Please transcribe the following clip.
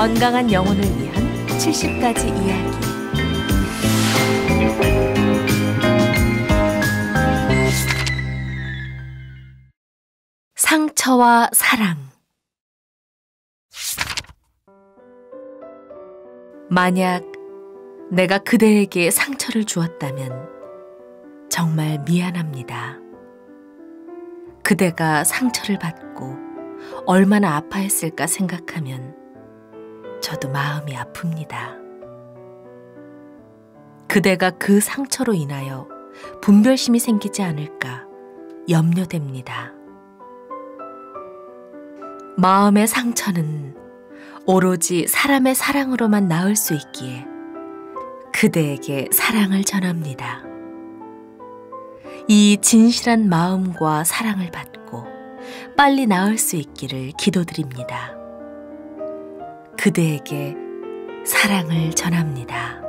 건강한 영혼을 위한 70가지 이야기. 상처와 사랑. 만약 내가 그대에게 상처를 주었다면 정말 미안합니다. 그대가 상처를 받고 얼마나 아파했을까 생각하면 저도 마음이 아픕니다. 그대가 그 상처로 인하여 분별심이 생기지 않을까 염려됩니다. 마음의 상처는 오로지 사람의 사랑으로만 나을 수 있기에 그대에게 사랑을 전합니다. 이 진실한 마음과 사랑을 받고 빨리 나을 수 있기를 기도드립니다. 그대에게 사랑을 전합니다.